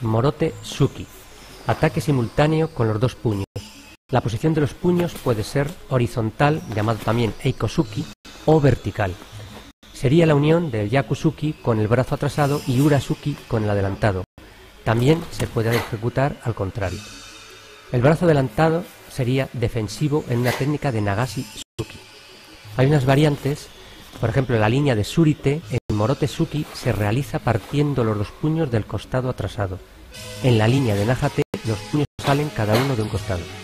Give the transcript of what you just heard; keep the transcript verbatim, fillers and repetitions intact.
Morote Suki. Ataque simultáneo con los dos puños. La posición de los puños puede ser horizontal, llamado también Eikosuki, o vertical. Sería la unión del Yakusuki con el brazo atrasado y Urasuki con el adelantado. También se puede ejecutar al contrario. El brazo adelantado sería defensivo en una técnica de Nagashi Suki. Hay unas variantes, por ejemplo, en la línea de Surite, el Morote Suki se realiza partiendo los dos puños del costado atrasado. En la línea de Nahate, los puños salen cada uno de un costado.